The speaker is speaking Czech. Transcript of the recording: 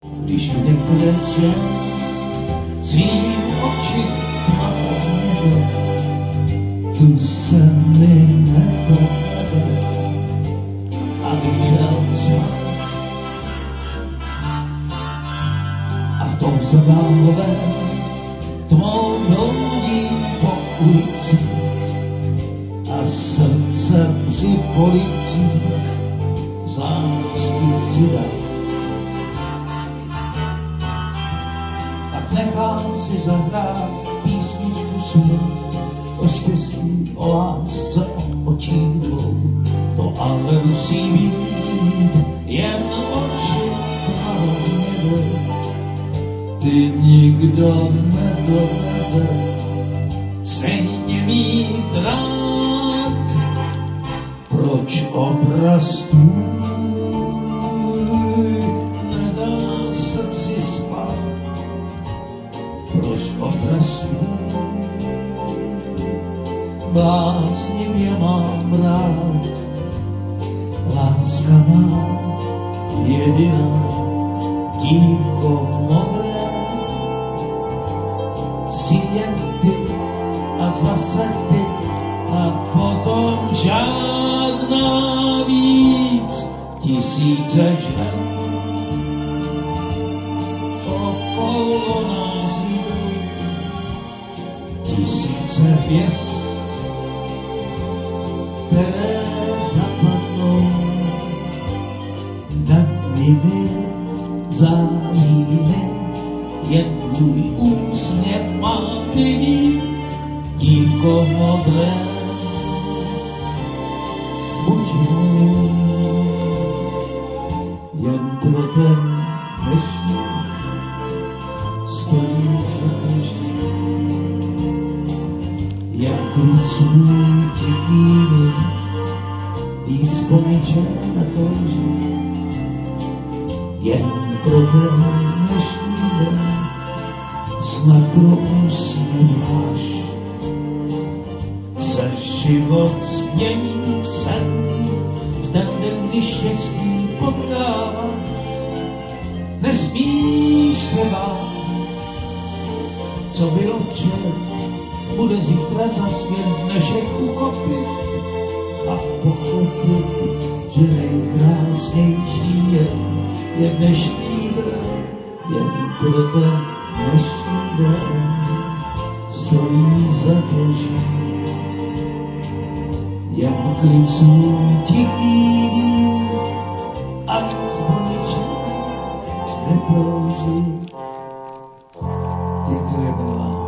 Když tu některé svět svým oči tmavě, tu se mi nepovede, abych žel smát. A v tom zabávovém tmou bloudím po ulici a srdce při policích z lásky chci dát. Nechám si zahrát písničku svou o štěstí, o lásce, o očích dvou. To ale musí být jen oči tmavě. Ty nikdo nedovede stejně mít rád. Proč obraz tvůj nedá srdci spát? Proč obraz bláznivě mám rád? Láska má jediná, dívko v modré, si jen ty a zase ty a potom žádná víc. Tisíce žen okolo nás jdou, tisíce hvězd, které zapadnou, nad nimi záříme, jen tvůj úsměv má nyní, dívko modré. Buď můj, jen pro ten dnešní stojí za každý. Jak krucuj ti chvíli, víc po ničem netouží. Jen pro ten dnešní den, snad pro úsměv máš. Se život změní v sen, v ten den, kdy štěstí potkáváš. Nesmíš se bát, co bylo včera, bude zítra za svět dnešek uchopit a pochopit, že nejkrásnější je dnešní den, jen pro ten dnešní den stojí za to žít. Jen klid svůj tichý vír, ať po ničem netouží. Děkujeme vám.